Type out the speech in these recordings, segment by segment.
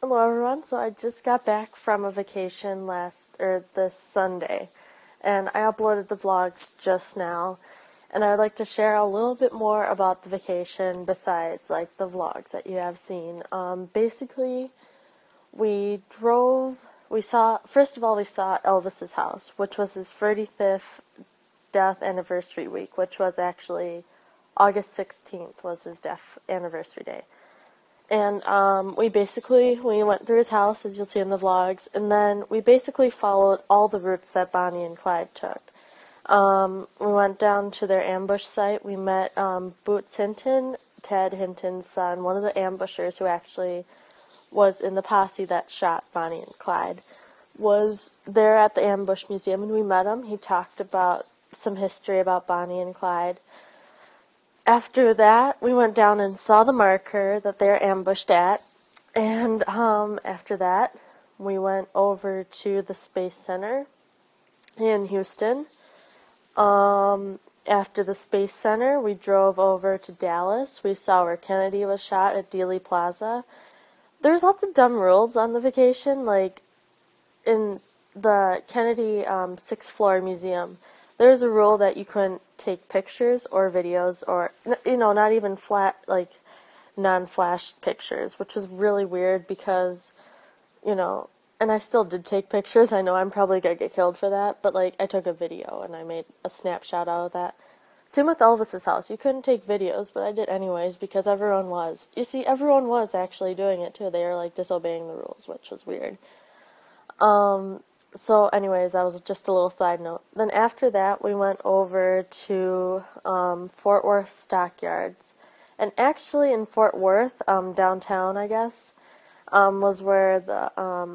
Hello everyone, so I just got back from a vacation this Sunday, and I uploaded the vlogs just now, and I'd like to share a little bit more about the vacation besides, like, the vlogs that you have seen. Basically, first of all, we saw Elvis's house, which was his 35th death anniversary week, which was actually August 16th was his death anniversary day. And we went through his house, as you'll see in the vlogs, and then we basically followed all the routes that Bonnie and Clyde took. We went down to their ambush site. We met Boots Hinton, Ted Hinton's son, one of the ambushers who actually was in the posse that shot Bonnie and Clyde, was there at the Ambush Museum, and we met him. He talked about some history about Bonnie and Clyde. After that, we went down and saw the marker that they were ambushed at, and after that, we went over to the Space Center in Houston. After the Space Center, we drove over to Dallas. We saw where Kennedy was shot at Dealey Plaza. There's lots of dumb rules on the vacation, like in the Kennedy 6th floor museum. There's a rule that you couldn't take pictures or videos or, not even non-flash pictures, which was really weird because, and I still did take pictures. I know I'm probably going to get killed for that, but, I took a video and I made a snapshot out of that. Same with Elvis's house. You couldn't take videos, but I did anyways because everyone was. You see, everyone was actually doing it too. They were, disobeying the rules, which was weird. So anyways, that was just a little side note. Then after that, we went over to Fort Worth Stockyards. And actually in Fort Worth, downtown, I guess, was where the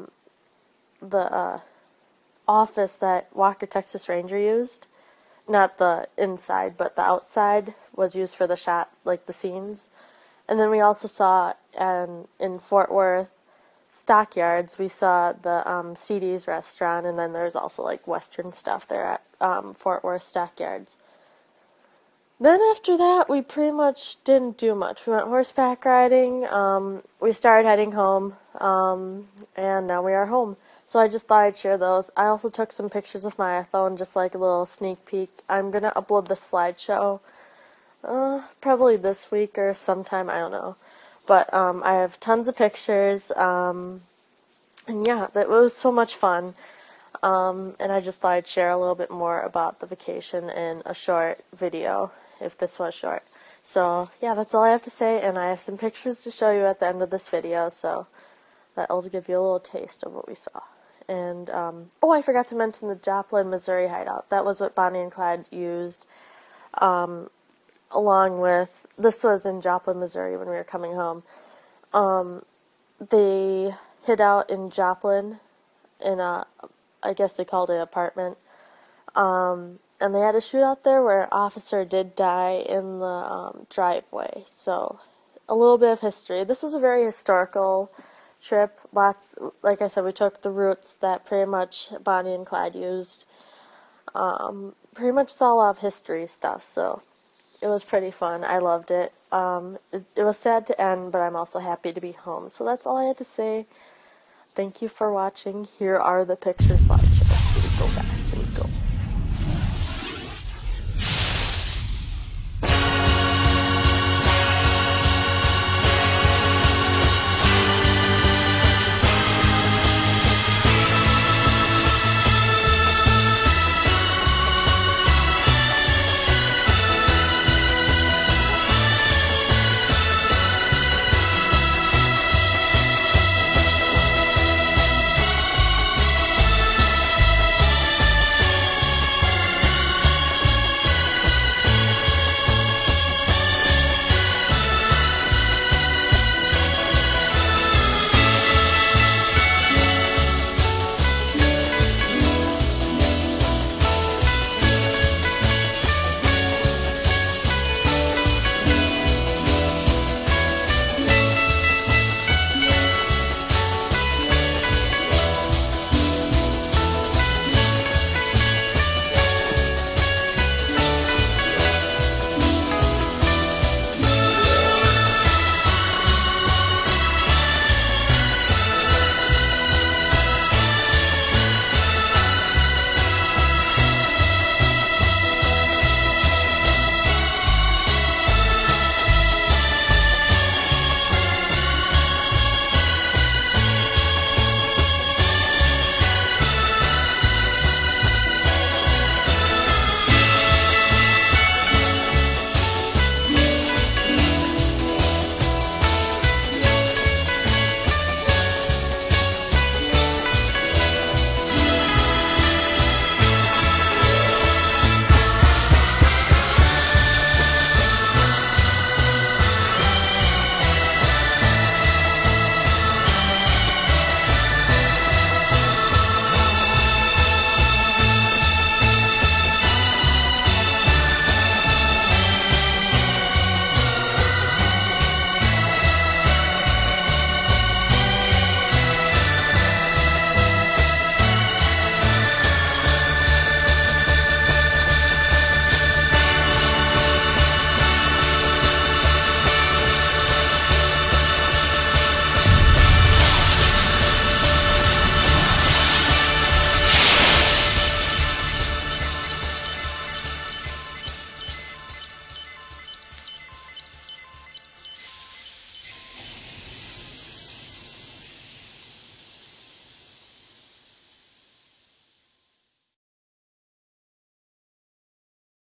office that Walker Texas Ranger used. Not the inside, but the outside was used for the shot, the scenes. And then we also saw in Fort Worth Stockyards, we saw the CD's restaurant, and then there's also Western stuff there at Fort Worth Stockyards. Then after that, we pretty much didn't do much. We went horseback riding, we started heading home, and now we are home. So I just thought I'd share those. I also took some pictures with my iPhone, just a little sneak peek. I'm going to upload the slideshow probably this week or sometime, I don't know. But I have tons of pictures, and yeah, that was so much fun. And I just thought I'd share a little bit more about the vacation in a short video, if this was short. So yeah, that's all I have to say, and I have some pictures to show you at the end of this video, so that'll give you a little taste of what we saw. And, I forgot to mention the Joplin, Missouri hideout. That was what Bonnie and Clyde used, along with, this was in Joplin, Missouri when we were coming home. They hid out in Joplin in I guess they called it an apartment. And they had a shootout there where an officer did die in the driveway. So, a little bit of history. This was a very historical trip. Like I said, we took the routes that pretty much Bonnie and Clyde used. Pretty much saw a lot of history stuff, so it was pretty fun. I loved it. It was sad to end, but I'm also happy to be home. So that's all I had to say. Thank you for watching. Here are the picture slideshows. Here we go, guys. Here we go.